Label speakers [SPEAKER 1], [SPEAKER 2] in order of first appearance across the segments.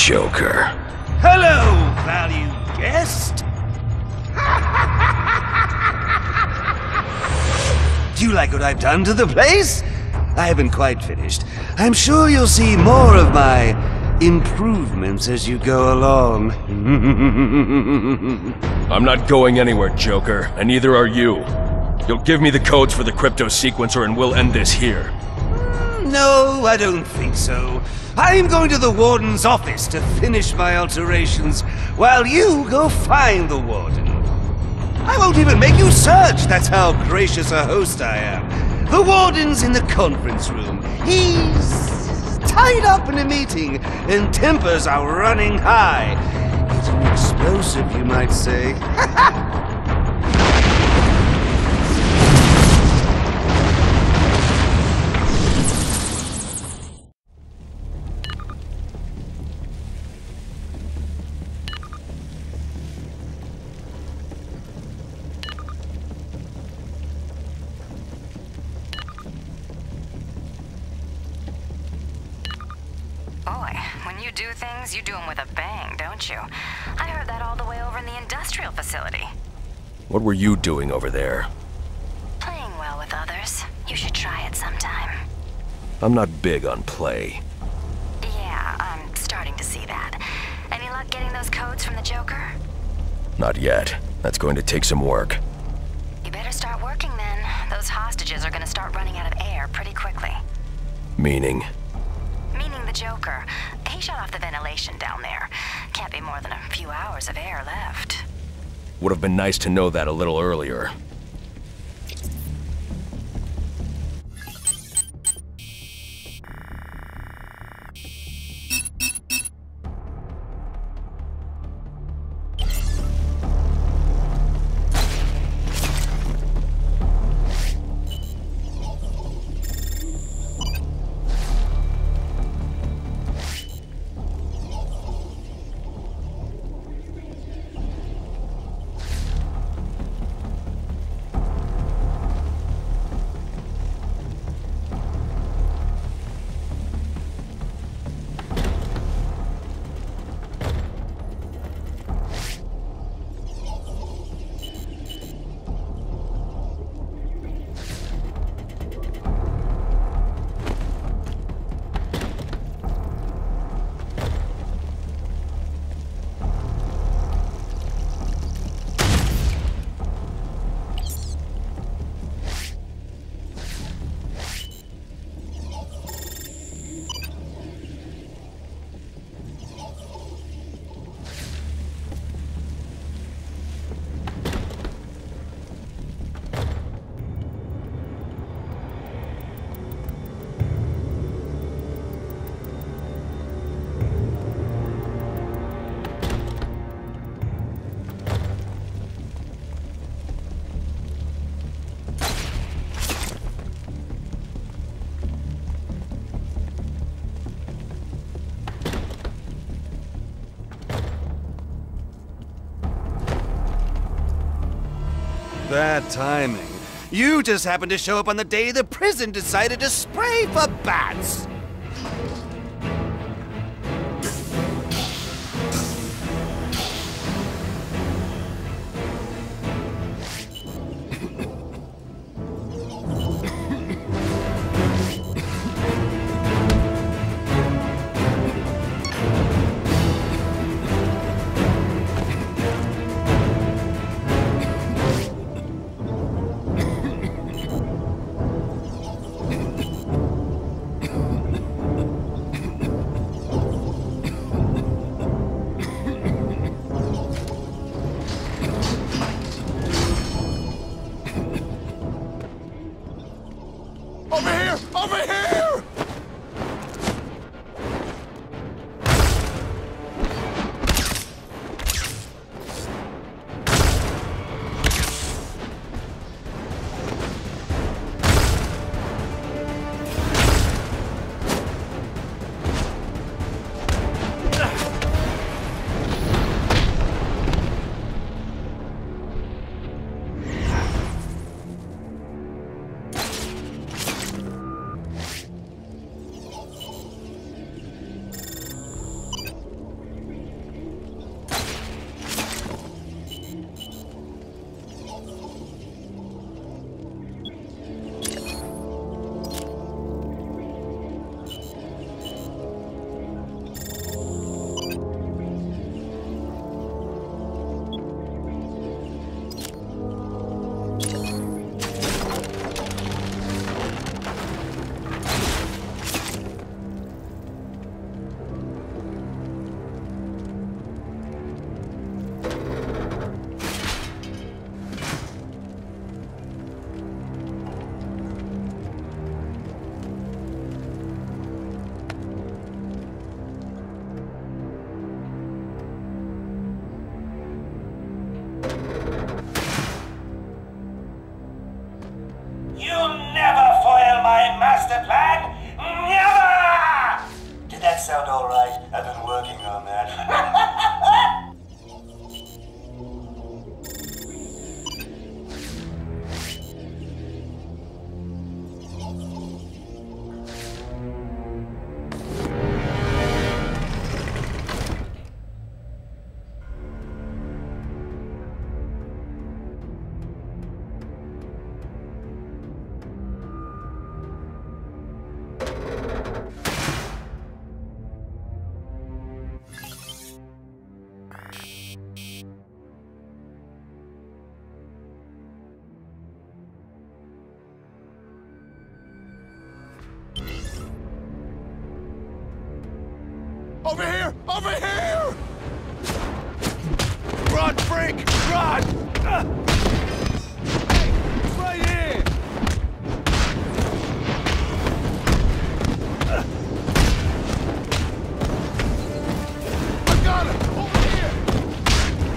[SPEAKER 1] Joker.
[SPEAKER 2] Hello, valued guest. Do you like what I've done to the place? I haven't quite finished. I'm sure you'll see more of my improvements as you go along.
[SPEAKER 1] I'm not going anywhere, Joker, and neither are you. You'll give me the codes for the crypto sequencer and we'll end this here.
[SPEAKER 2] No, I don't think so. I'm going to the Warden's office to finish my alterations, while you go find the Warden. I won't even make you search, that's how gracious a host I am. The Warden's in the conference room. He's tied up in a meeting, and tempers are running high. He's an explosive, you might say.
[SPEAKER 3] Boy, when you do things, you do them with a bang, don't you? I heard that all the way over in the industrial facility.
[SPEAKER 1] What were you doing over there?
[SPEAKER 3] Playing well with others. You should try it sometime.
[SPEAKER 1] I'm not big on play.
[SPEAKER 3] Yeah, I'm starting to see that. Any luck getting those codes from the Joker?
[SPEAKER 1] Not yet. That's going to take some work.
[SPEAKER 3] You better start working then. Those hostages are gonna start running out of air pretty quickly.
[SPEAKER 1] Meaning?
[SPEAKER 3] Meaning the Joker. He shut off the ventilation down there. Can't be more than a few hours of air left.
[SPEAKER 1] Would have been nice to know that a little earlier.
[SPEAKER 2] Bad timing. You just happened to show up on the day the prison decided to spray for bats.
[SPEAKER 4] sound alright? I've been working on that.
[SPEAKER 5] Over here! Over here! Run, freak! Run! Hey, right here! I got him! Over here!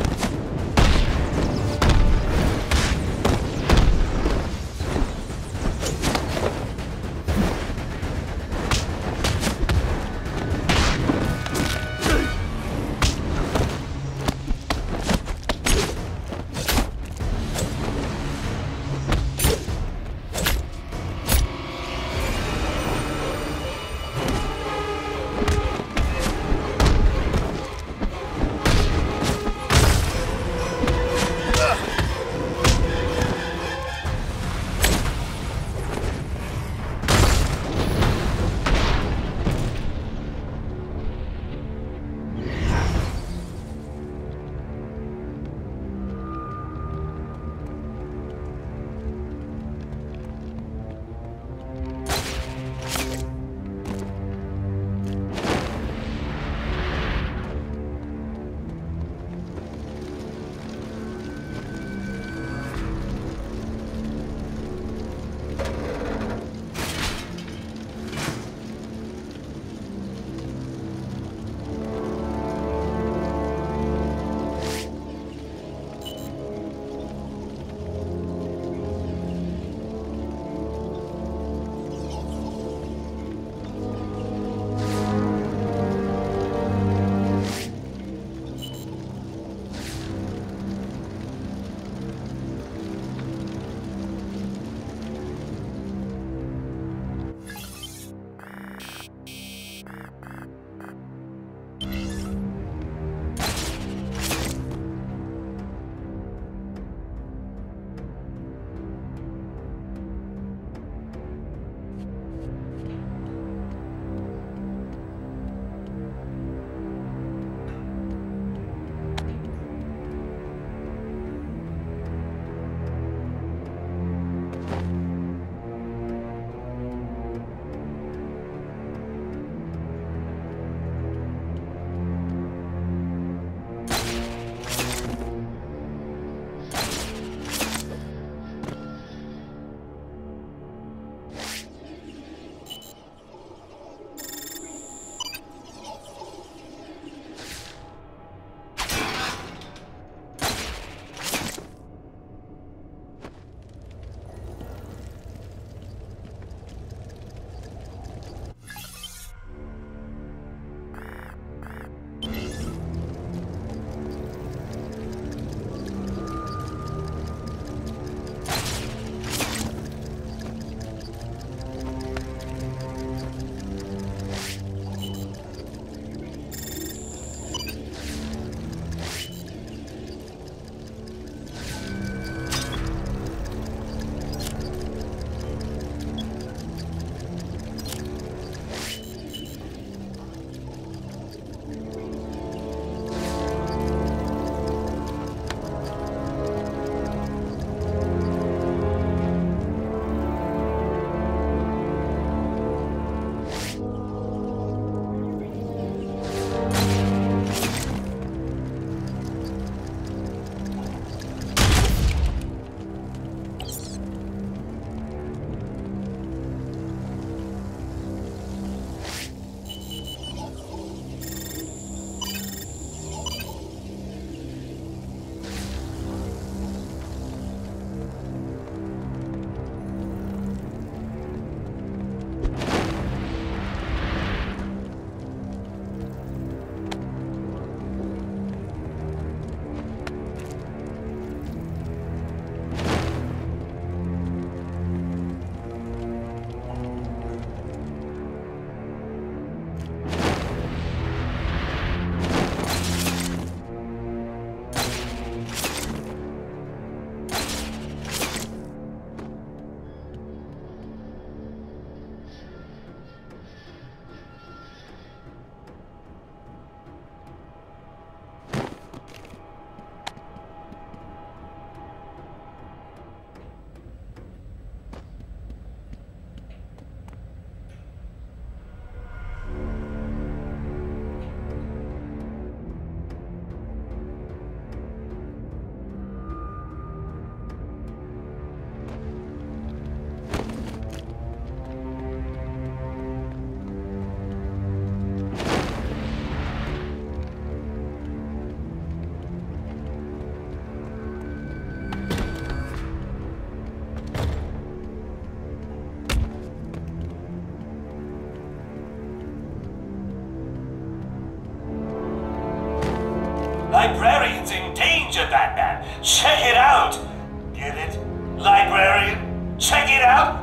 [SPEAKER 4] librarian's in danger, Batman. Check it out. Get it? Librarian? Check it out.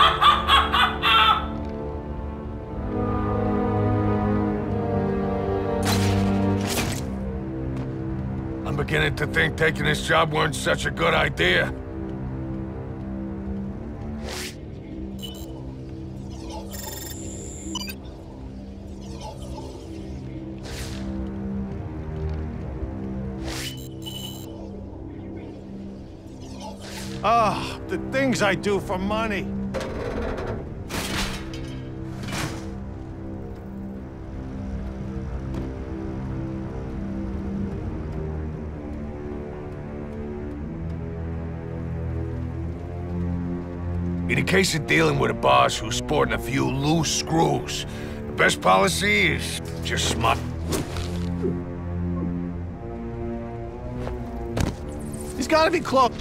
[SPEAKER 5] I'm beginning to think taking this job weren't such a good idea.
[SPEAKER 6] Ah, the things I do for money.
[SPEAKER 5] In the case of dealing with a boss who's sporting a few loose screws, the best policy is just smart.
[SPEAKER 6] He's gotta be close.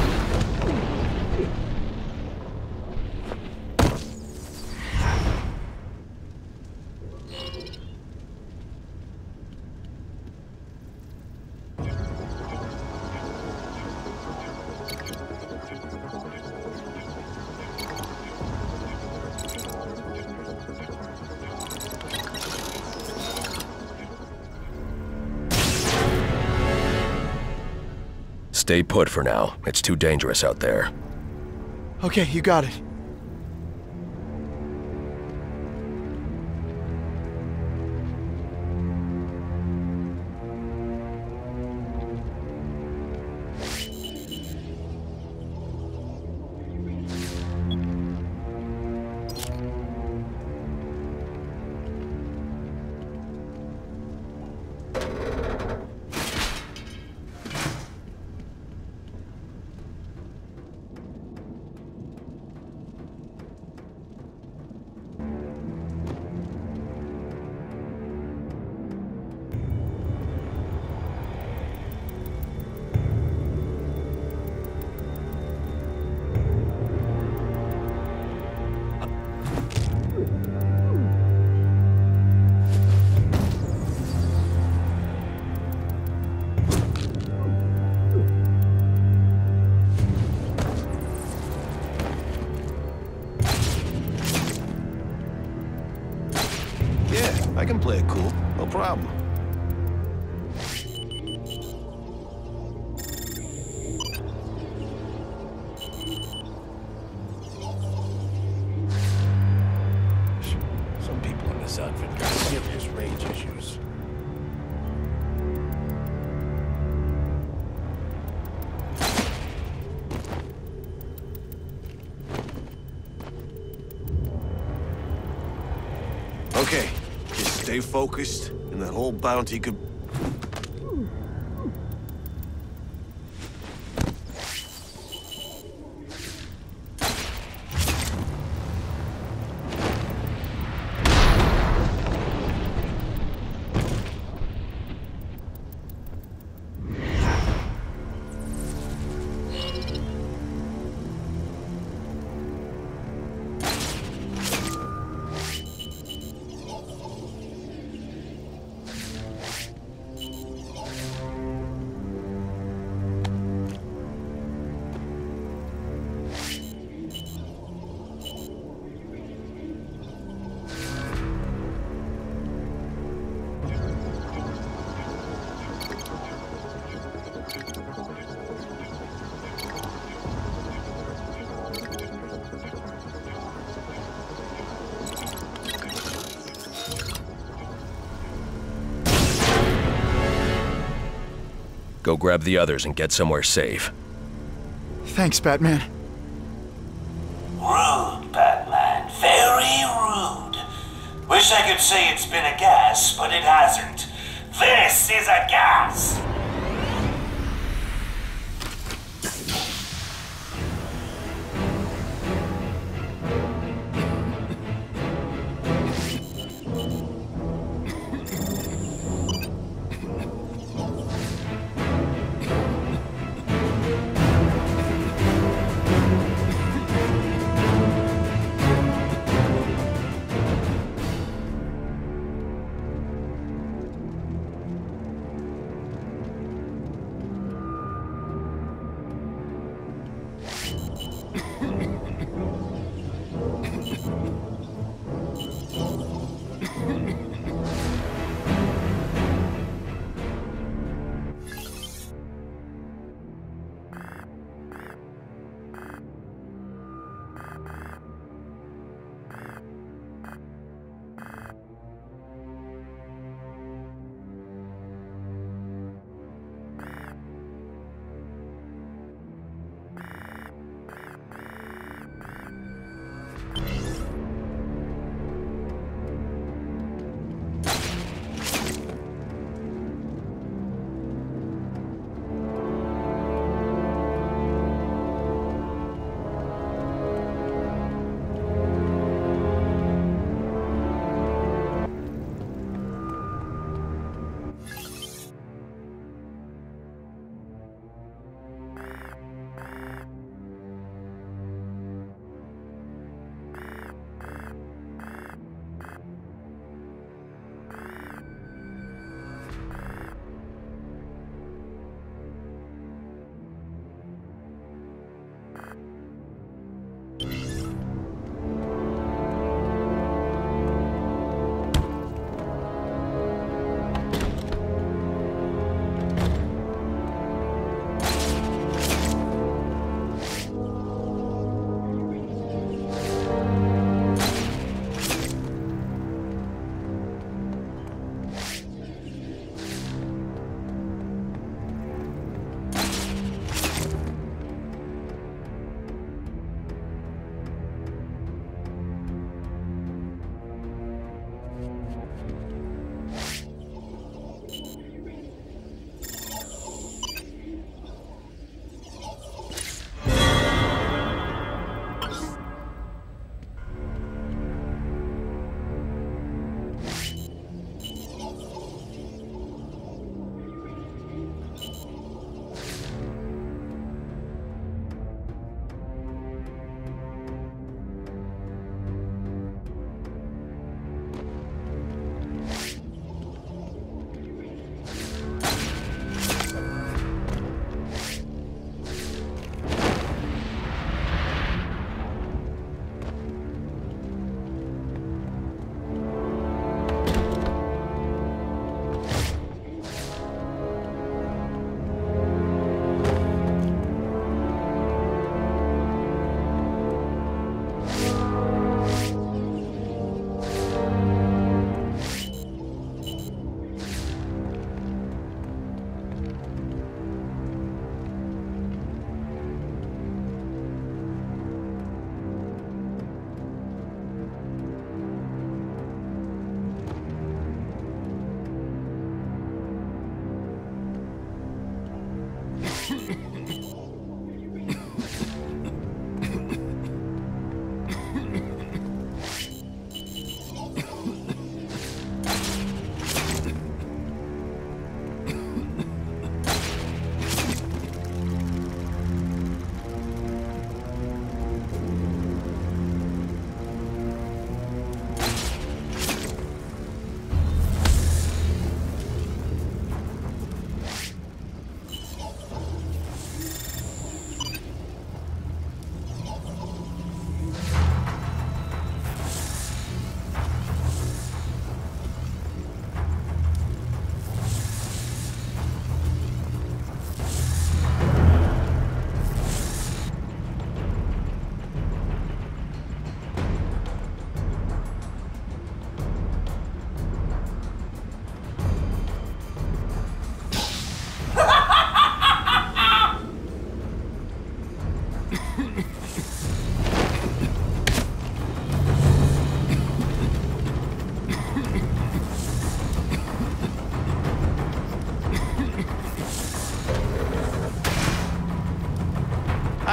[SPEAKER 1] Stay put for now. It's too dangerous out there.
[SPEAKER 6] Okay, you got it. I can play it cool, no problem.
[SPEAKER 5] Some people in this outfit got serious rage issues.
[SPEAKER 6] Okay, just stay focused, and that whole bounty could...
[SPEAKER 1] Go grab the others and get somewhere safe.
[SPEAKER 7] Thanks, Batman.
[SPEAKER 4] Rude, Batman. Very rude. Wish I could say it's been a gas, but it hasn't. This is a gas!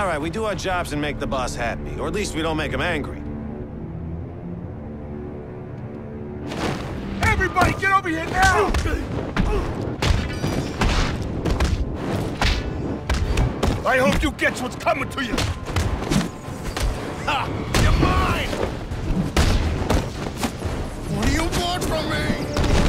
[SPEAKER 6] All right, we do our jobs and make the boss happy. Or at least we don't make him angry.
[SPEAKER 5] Everybody, get over here now! I hope you get what's coming to you! Ha! You're mine! What do you want from me?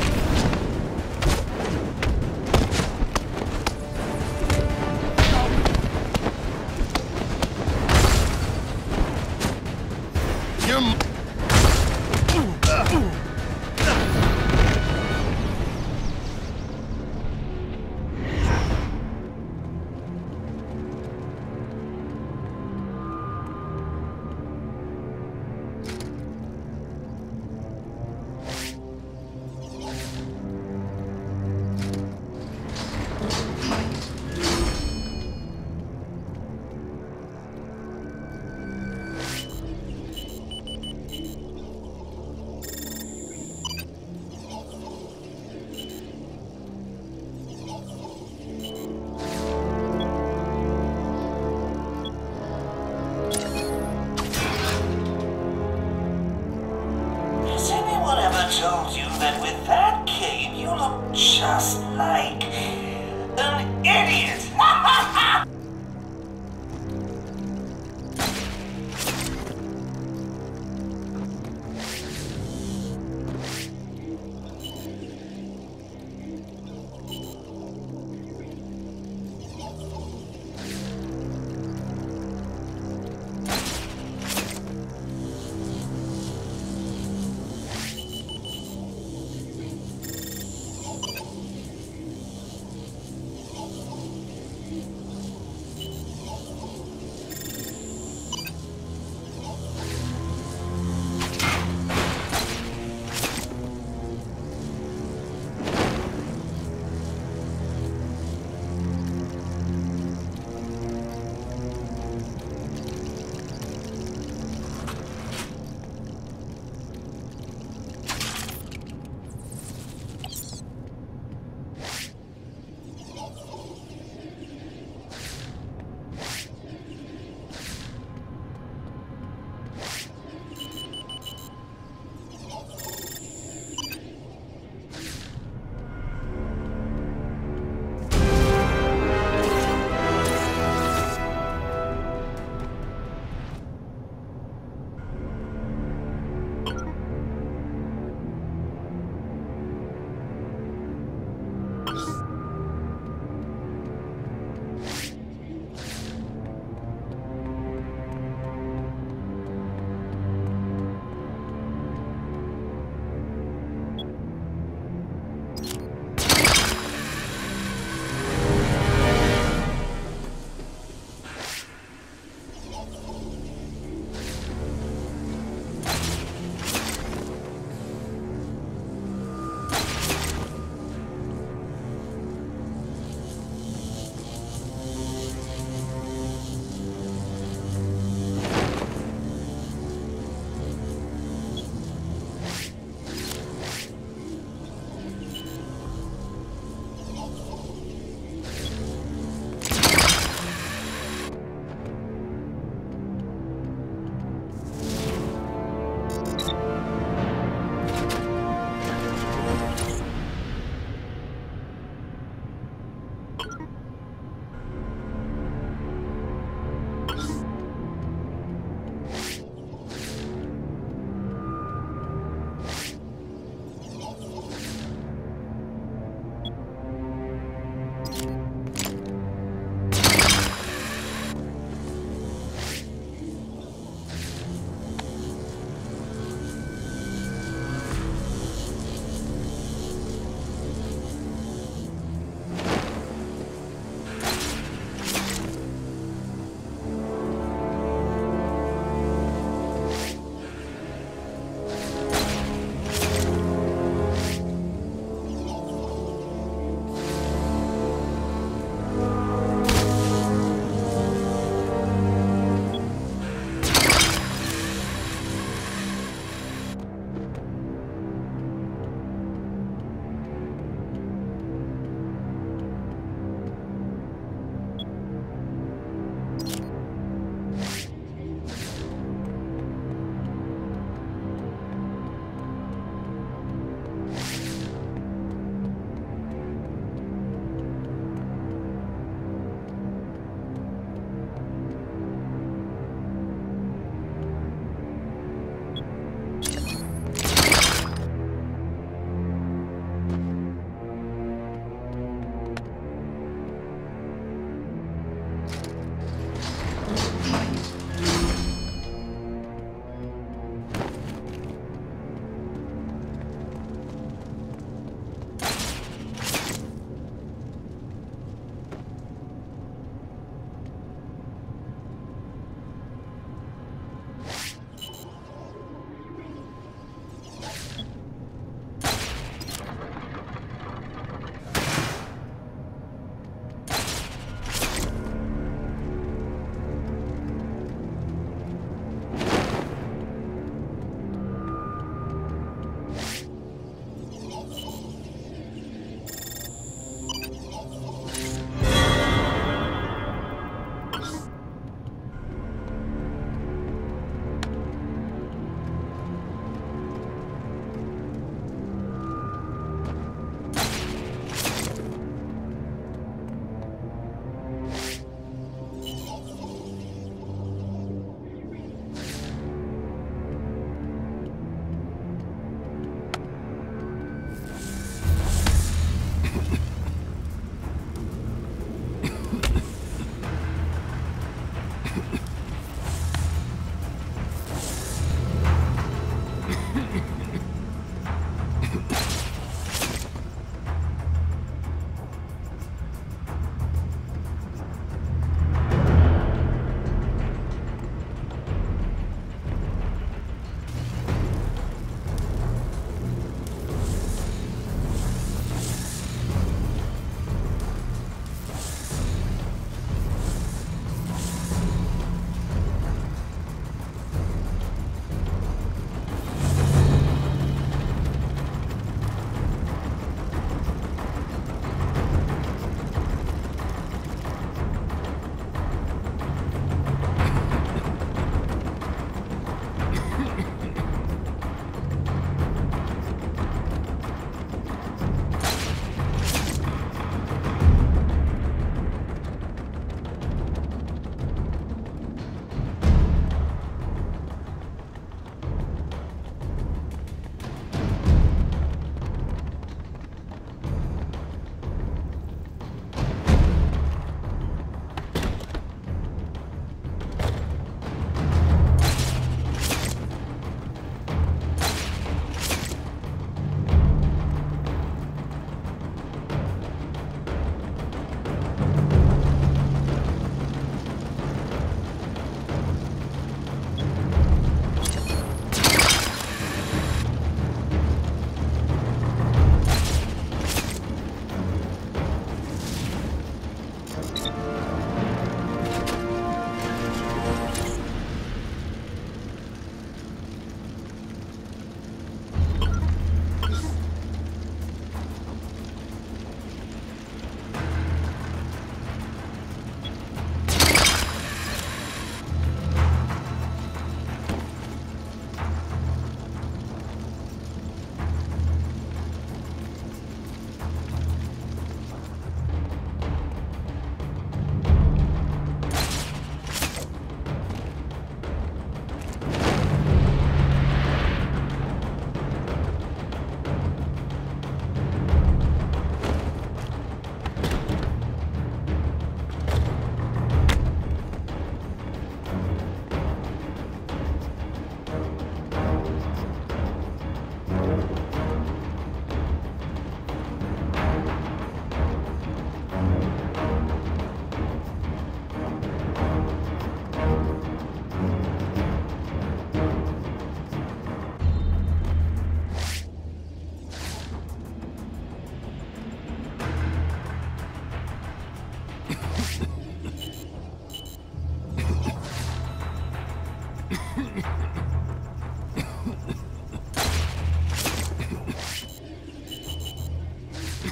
[SPEAKER 4] Told you that with that cape you look just like an idiot.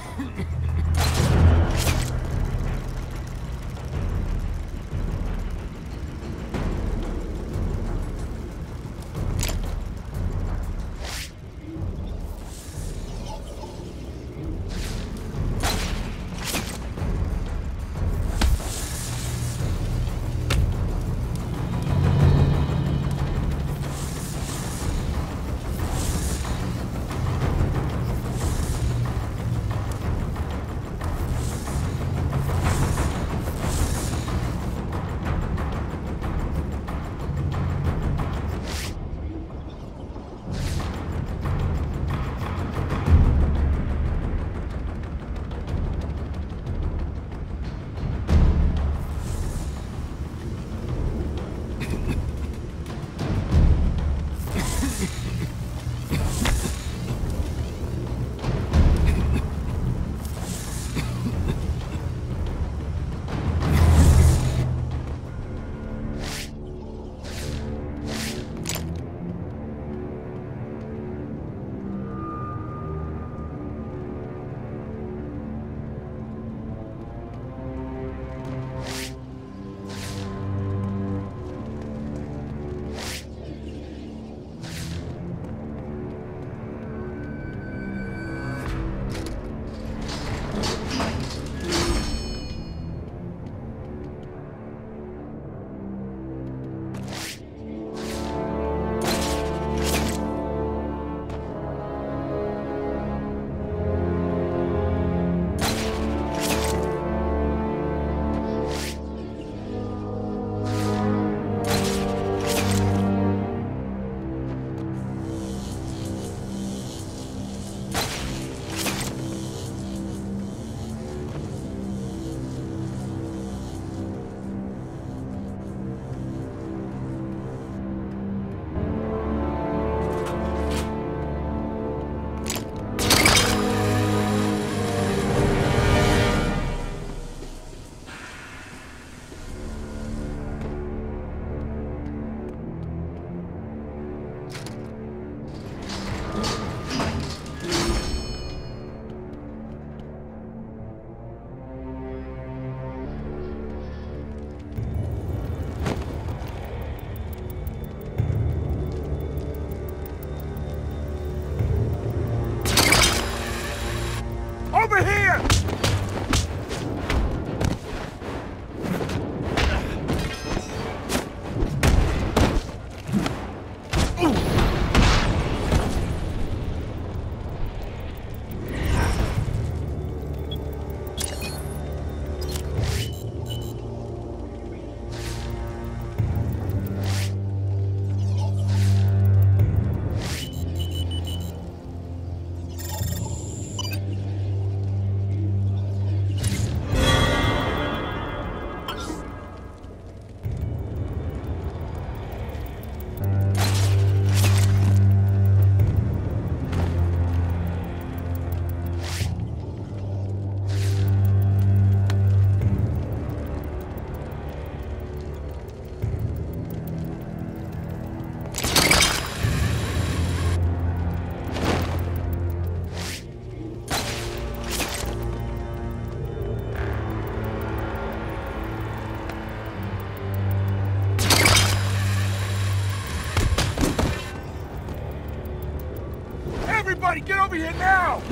[SPEAKER 5] Everybody, get over here now!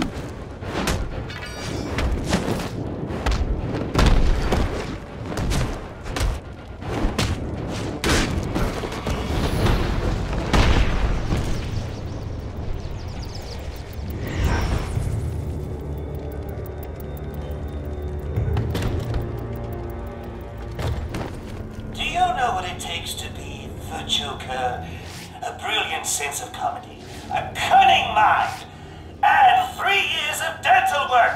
[SPEAKER 4] Do you know what it takes to be the Joker? A brilliant sense of comedy, a cunning mind, and 3 years of dental work!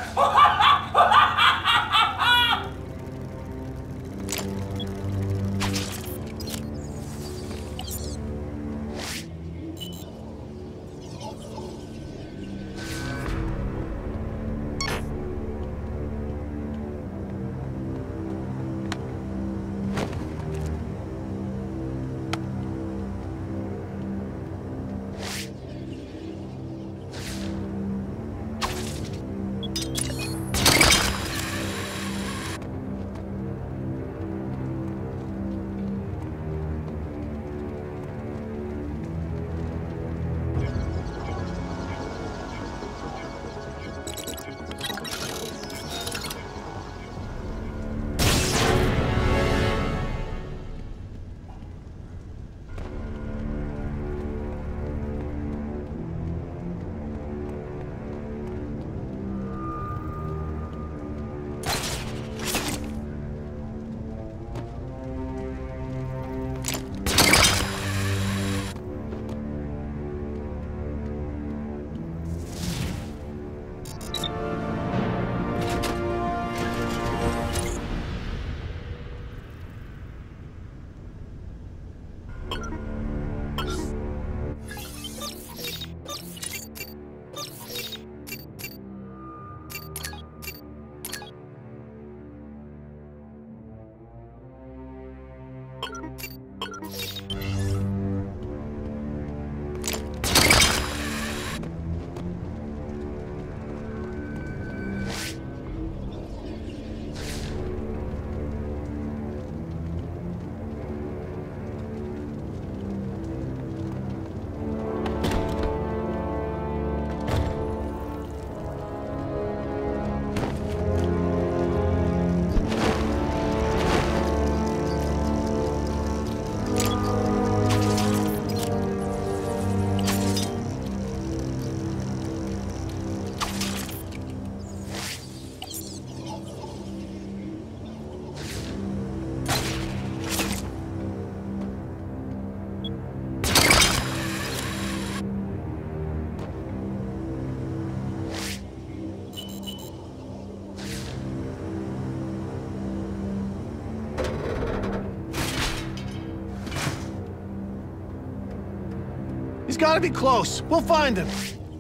[SPEAKER 6] He's gotta be close. We'll find him.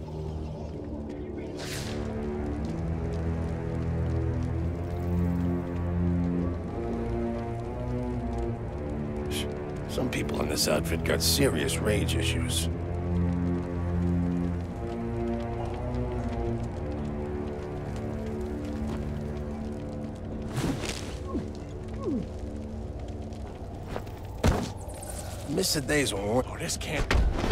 [SPEAKER 8] Some people in this outfit got serious rage issues. Miss a day's war. Oh, this can't...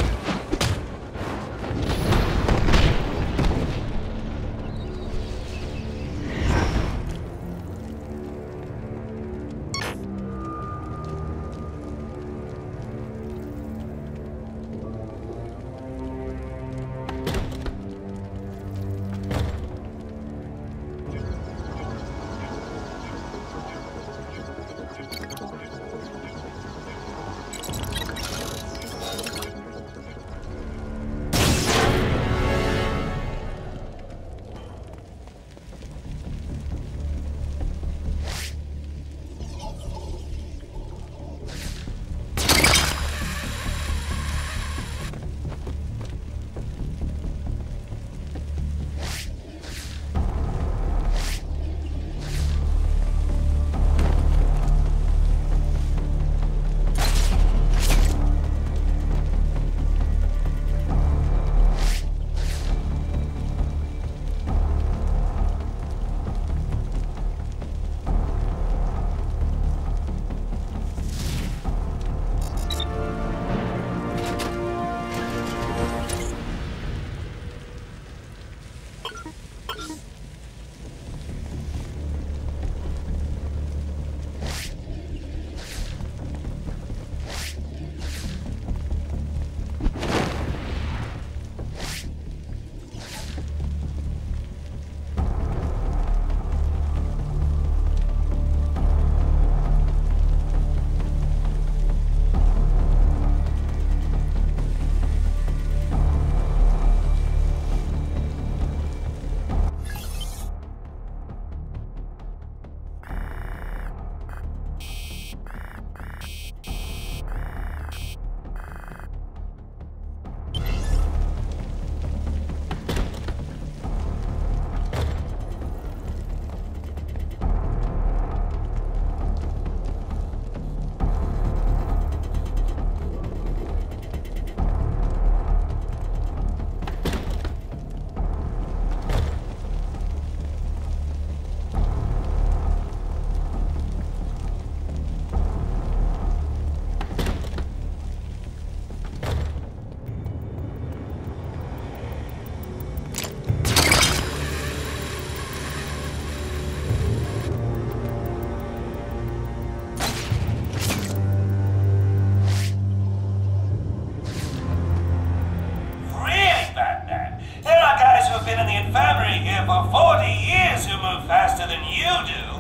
[SPEAKER 4] for 40 years who move faster than you do.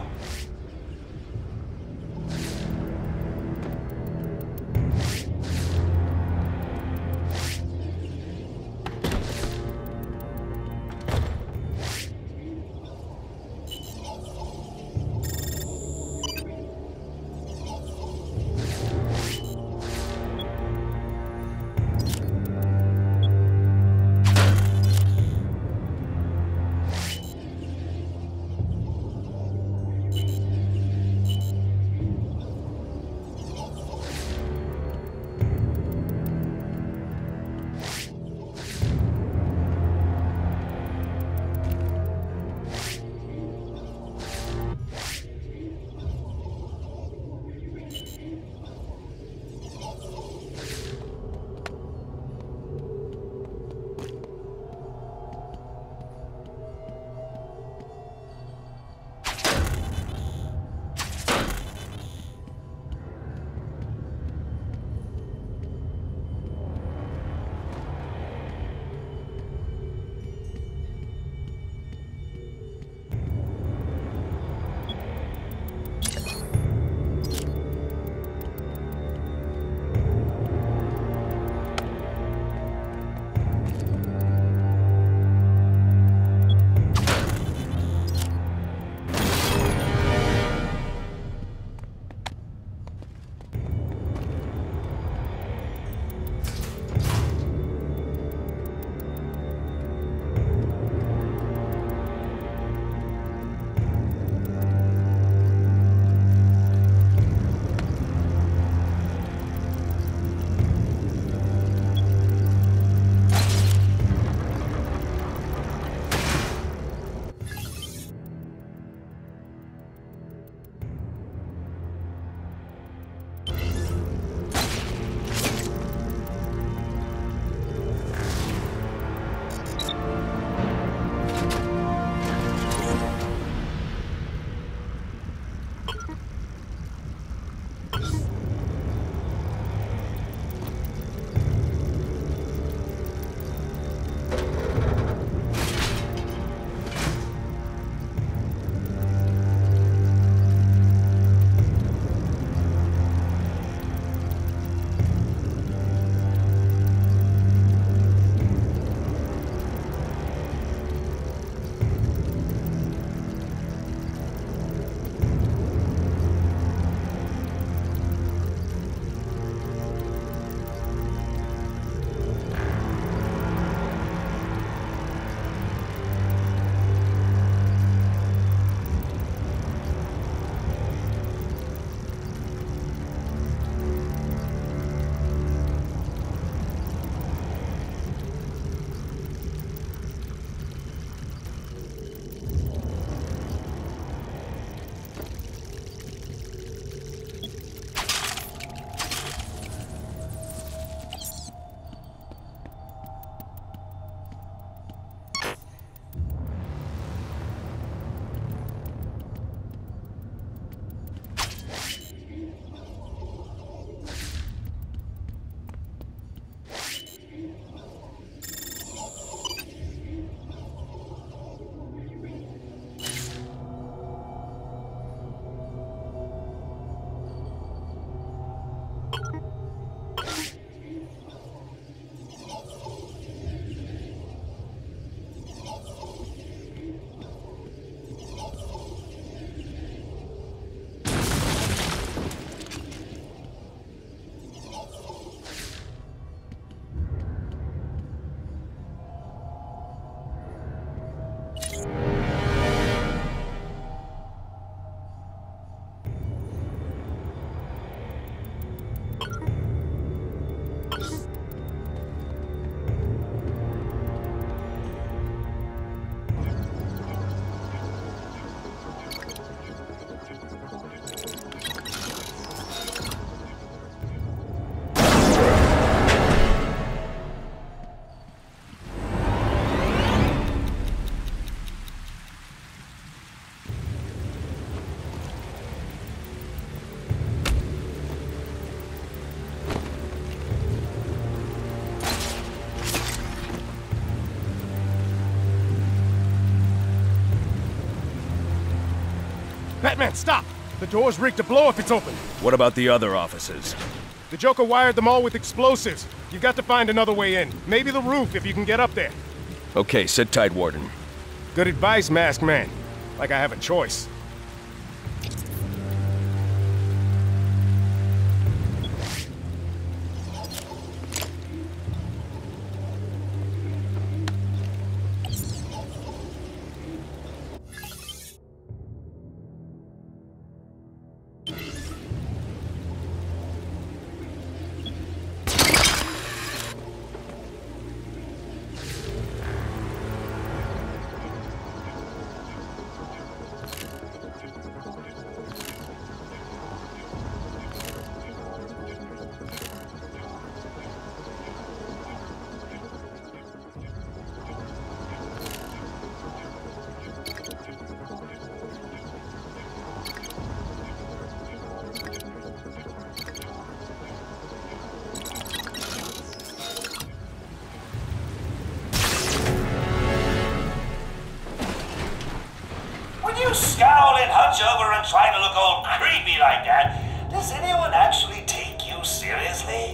[SPEAKER 9] Batman, stop! The door's rigged to blow if it's open.
[SPEAKER 1] What about the other offices?
[SPEAKER 9] The Joker wired them all with explosives. You've got to find another way in. Maybe the roof if you can get up there.
[SPEAKER 1] Okay, sit tight, Warden.
[SPEAKER 9] Good advice, Masked Man. Like I have a choice.
[SPEAKER 4] You scowl and hunch over and try to look all creepy like that. Does anyone actually take you seriously?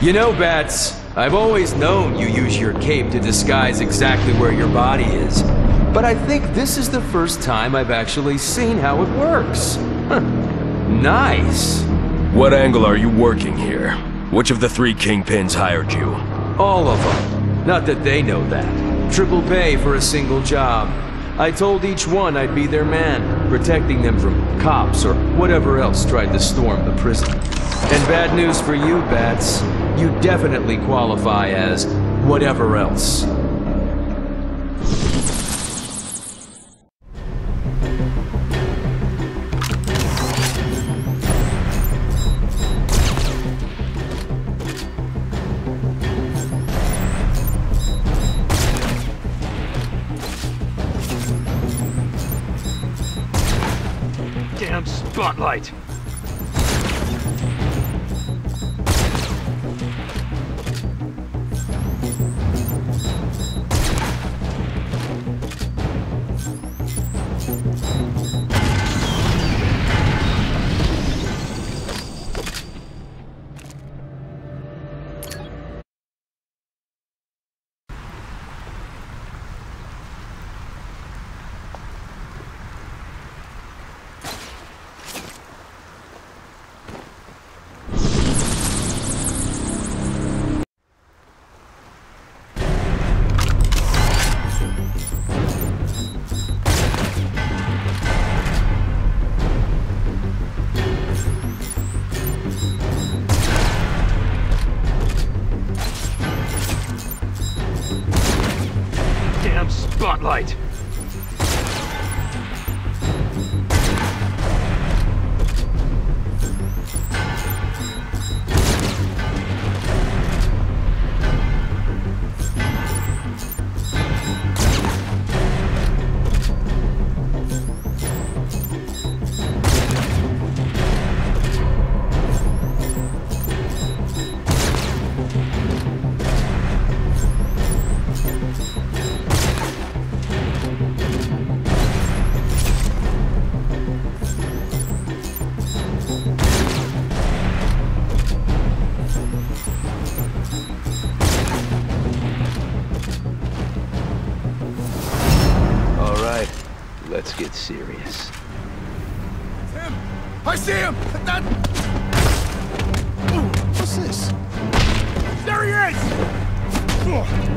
[SPEAKER 10] You know, Bats, I've always known you use your cape to disguise exactly where your body is. But I think this is the first time I've actually seen how it works. Huh. Nice.
[SPEAKER 1] What angle are you working here? Which of the 3 kingpins hired you?
[SPEAKER 10] All of them. Not that they know that. Triple pay for a single job. I told each one I'd be their man, protecting them from cops or whatever else tried to storm the prison. And bad news for you, Bats. You definitely qualify as whatever else.
[SPEAKER 11] Damn spotlight! Spotlight!
[SPEAKER 10] Let's get serious.
[SPEAKER 5] It's him! I see him! That... What's this? There he is!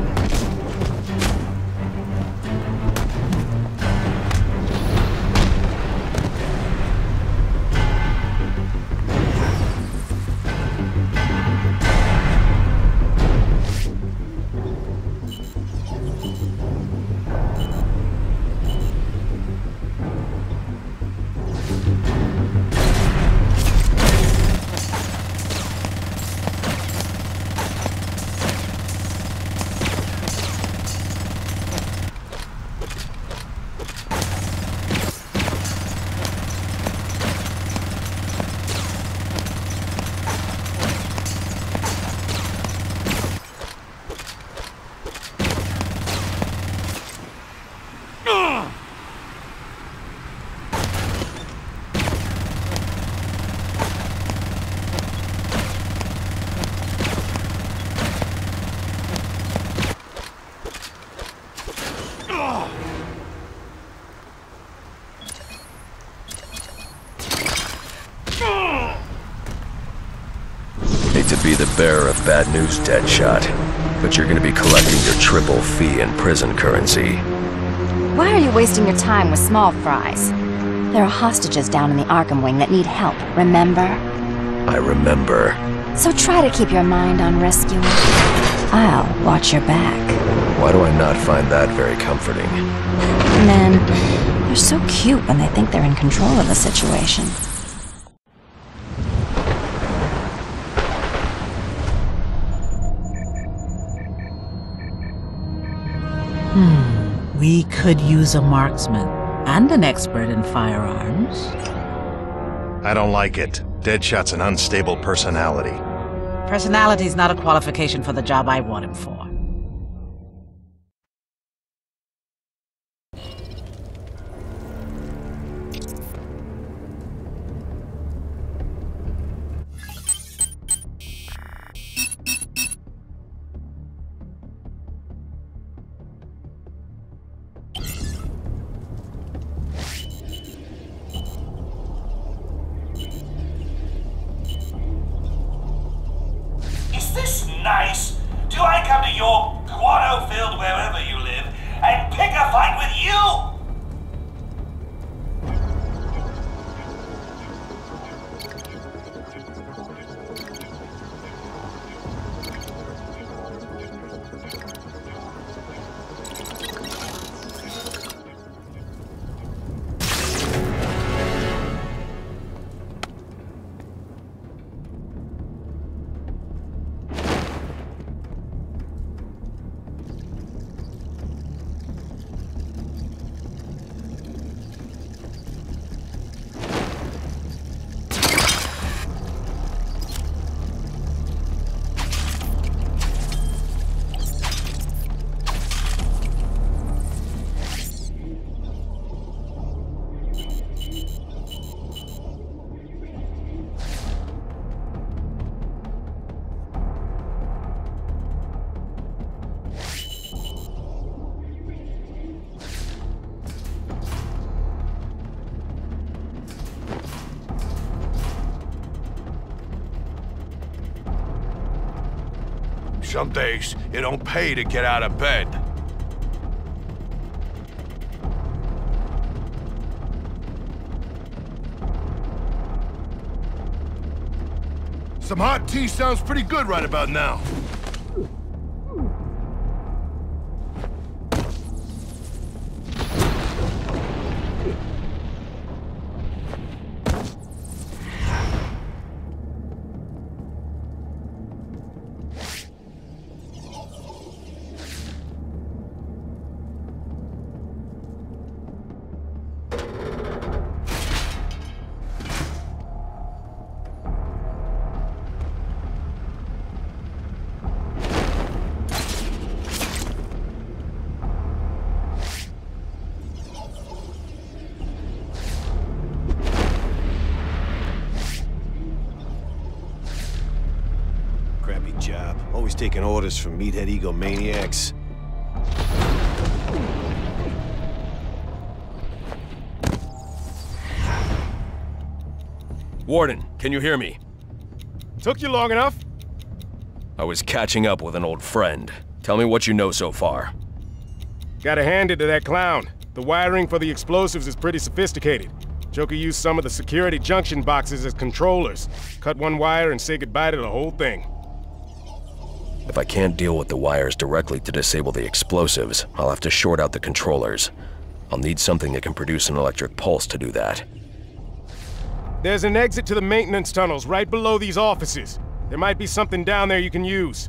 [SPEAKER 1] Hate to be the bearer of bad news, Deadshot, but you're gonna be collecting your triple fee in prison currency.
[SPEAKER 3] Why are you wasting your time with small fries? There are hostages down in the Arkham wing that need help, remember?
[SPEAKER 1] I remember.
[SPEAKER 3] So try to keep your mind on rescuing. I'll watch your back.
[SPEAKER 1] Why do I not find that very comforting?
[SPEAKER 3] Men, they're so cute when they think they're in control of the situation.
[SPEAKER 12] We could use a marksman and an expert in firearms.
[SPEAKER 6] I don't like it. Deadshot's an unstable personality.
[SPEAKER 12] Personality's not a qualification for the job I want him for.
[SPEAKER 4] your guano-filled wherever you live and pick a fight with you!
[SPEAKER 5] Some days, it don't pay to get out of bed. Some hot tea sounds pretty good right about now.
[SPEAKER 6] Job. Always taking orders from meathead egomaniacs.
[SPEAKER 1] Warden, can you hear me?
[SPEAKER 9] Took you long enough?
[SPEAKER 1] I was catching up with an old friend. Tell me what you know so far.
[SPEAKER 9] Gotta hand it to that clown. The wiring for the explosives is pretty sophisticated. Joker used some of the security junction boxes as controllers. Cut one wire and say goodbye to the whole thing.
[SPEAKER 1] If I can't deal with the wires directly to disable the explosives, I'll have to short out the controllers. I'll need something that can produce an electric pulse to do that.
[SPEAKER 9] There's an exit to the maintenance tunnels right below these offices. There might be something down there you can use.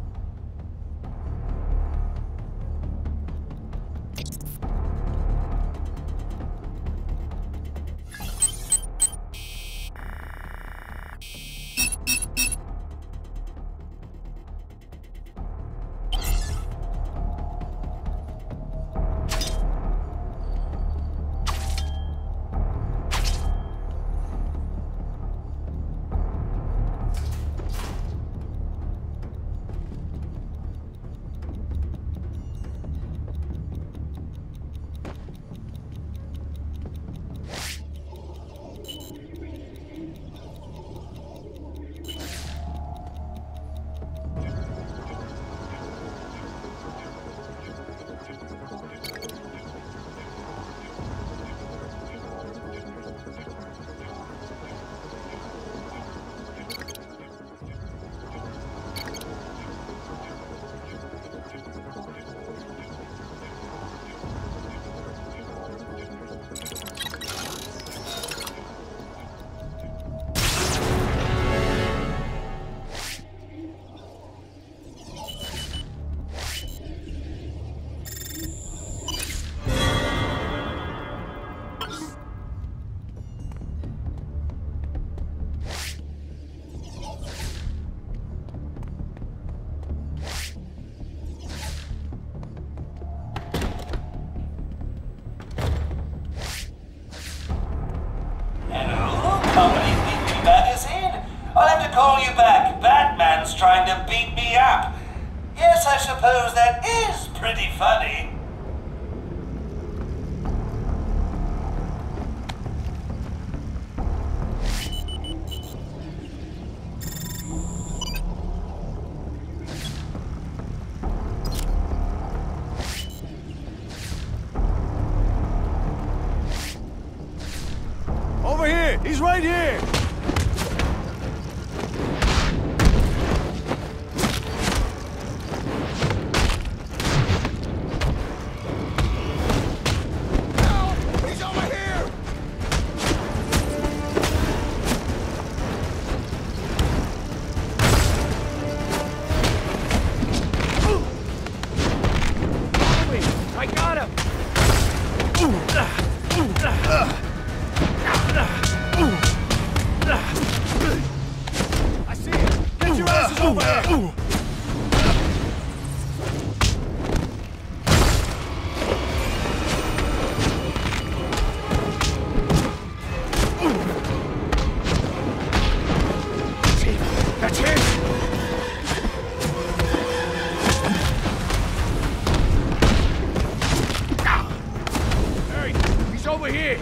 [SPEAKER 4] Call you back. Batman's trying to beat me up. Yes, I suppose that is pretty funny.
[SPEAKER 9] right here!
[SPEAKER 5] He's over here!
[SPEAKER 11] I got him!
[SPEAKER 9] I see it! Get your asses over here!
[SPEAKER 5] That's it! Hey, he's over here!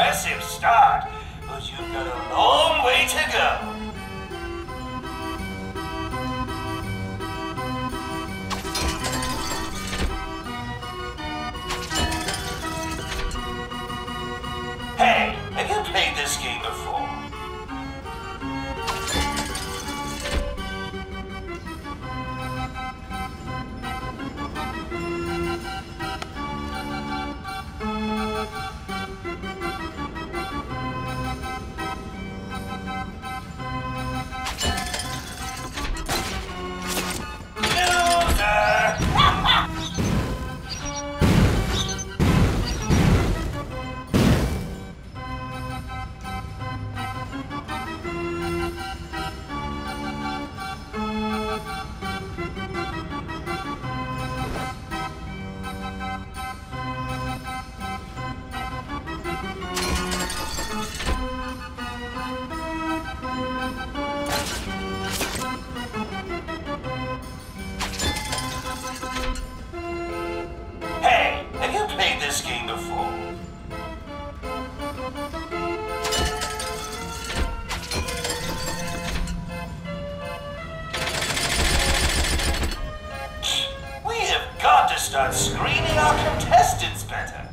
[SPEAKER 4] impressive start, but you've got a long way to go. Hey, have you played this game before? Hey, have you played this game before? We have got to start screening our contestants better.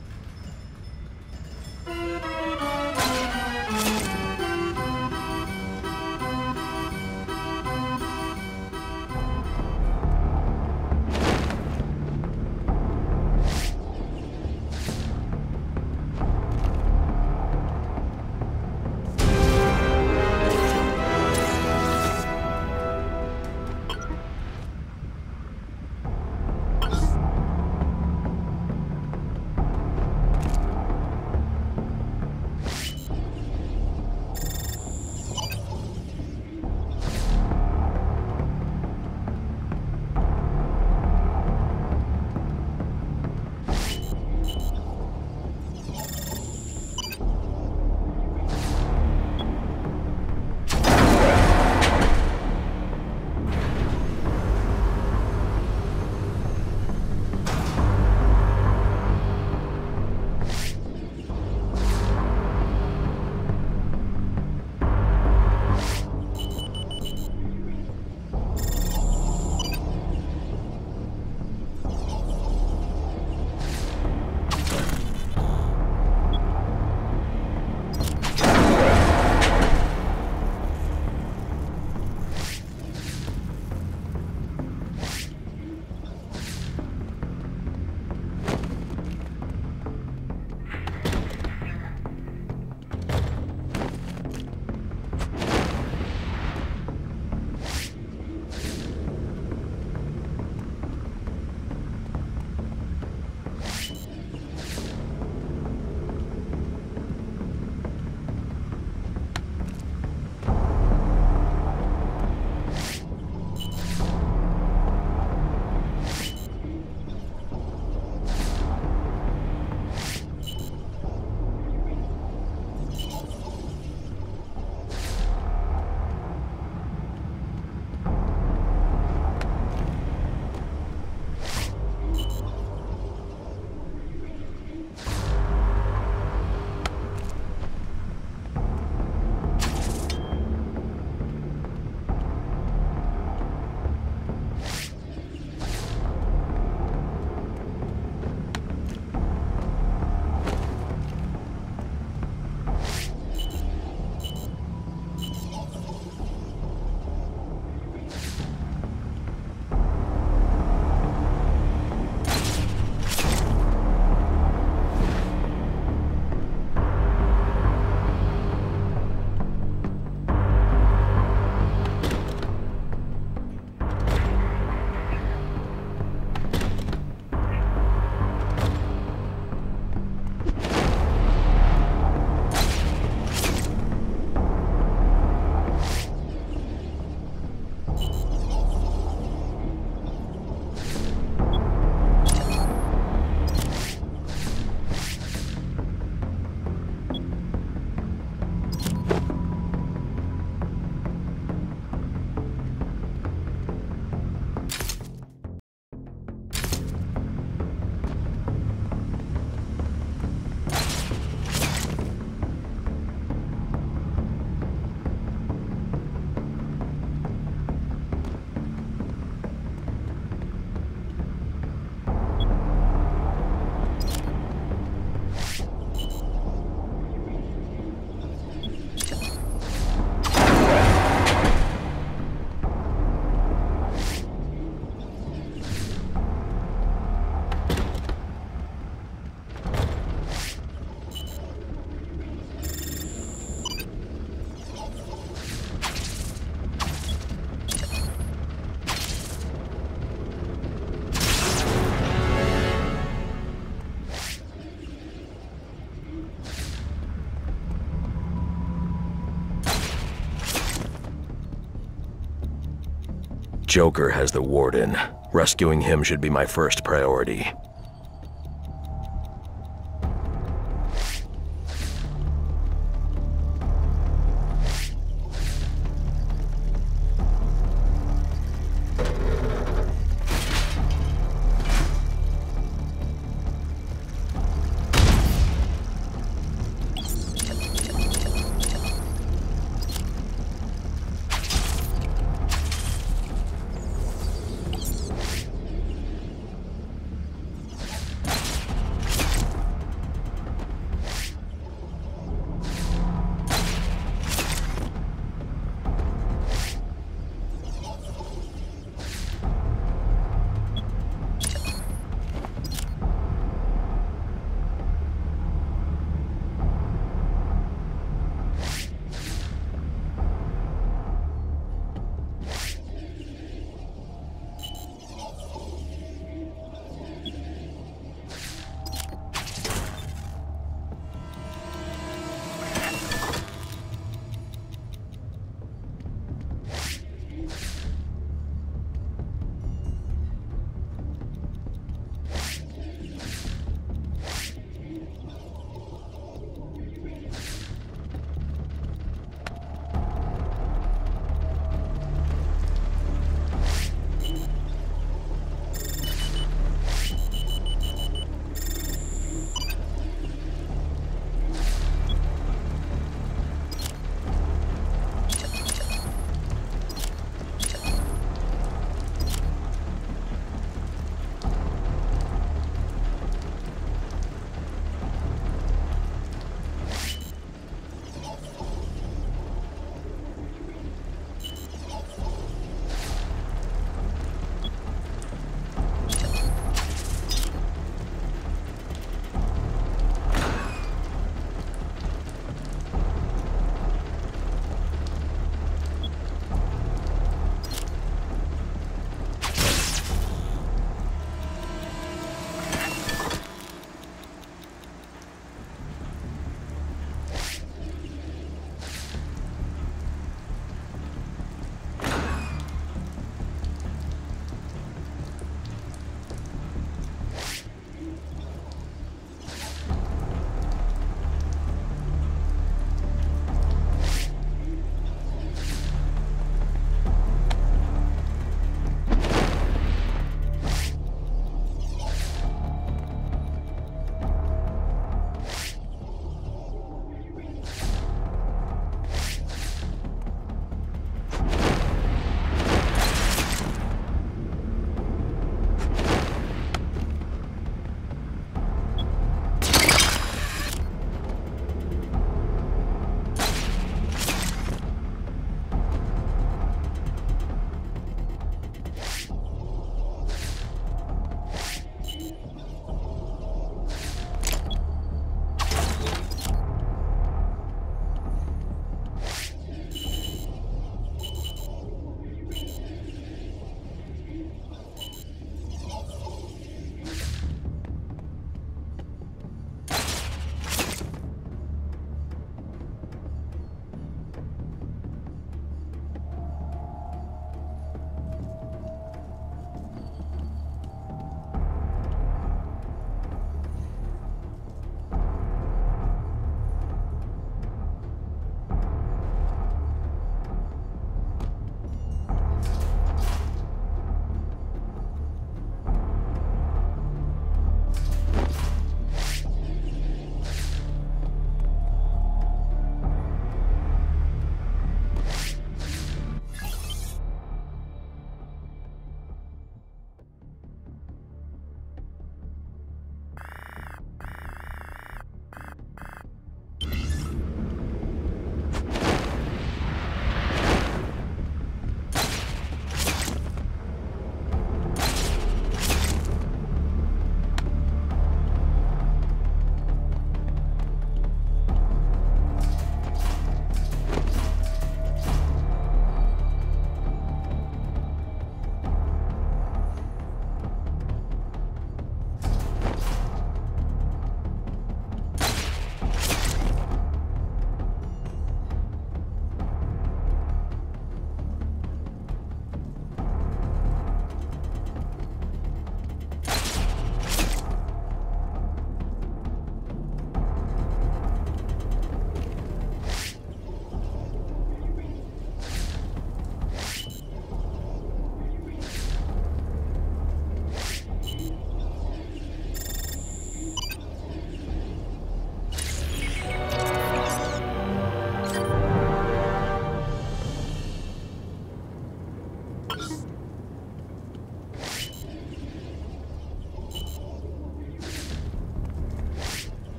[SPEAKER 1] Joker has the Warden. Rescuing him should be my first priority.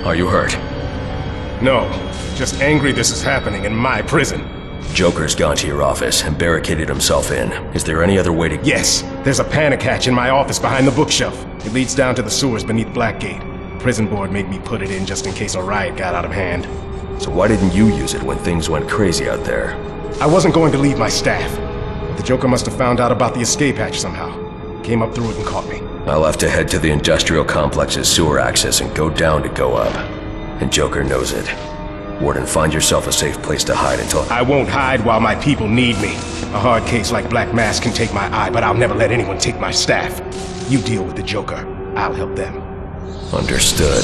[SPEAKER 1] Are you hurt?
[SPEAKER 9] No, just angry this is happening in my prison.
[SPEAKER 1] Joker's gone to your office and barricaded himself in. Is there any other way to—
[SPEAKER 9] Yes, there's a panic hatch in my office behind the bookshelf. It leads down to the sewers beneath Blackgate. Prison board made me put it in just in case a riot got out of hand.
[SPEAKER 1] So why didn't you use it when things went crazy out there?
[SPEAKER 9] I wasn't going to leave my staff. The Joker must have found out about the escape hatch somehow. Came up through it and caught me.
[SPEAKER 1] I'll have to head to the industrial complex's sewer access and go down to go up. And Joker knows it. Warden, find yourself a safe place to hide until—
[SPEAKER 9] I won't hide while my people need me. A hard case like Black Mask can take my eye, but I'll never let anyone take my staff. You deal with the Joker. I'll help them.
[SPEAKER 1] Understood.